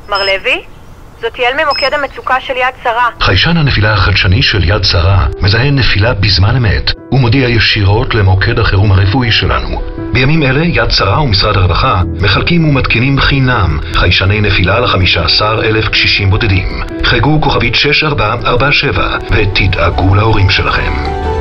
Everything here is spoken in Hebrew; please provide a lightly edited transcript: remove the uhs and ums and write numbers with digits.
מר לוי? זאת יעל ממוקד המצוקה של יד שרה. חיישן הנפילה החדשני של יד שרה מזהה נפילה בזמן אמת ומודיע ישירות למוקד החירום הרפואי שלנו. בימים אלה יד שרה ומשרד הרווחה מחלקים ומתקינים חינם חיישני נפילה ל15,000 קשישים בודדים. חייגו כוכבית 6447 ותדאגו להורים שלכם.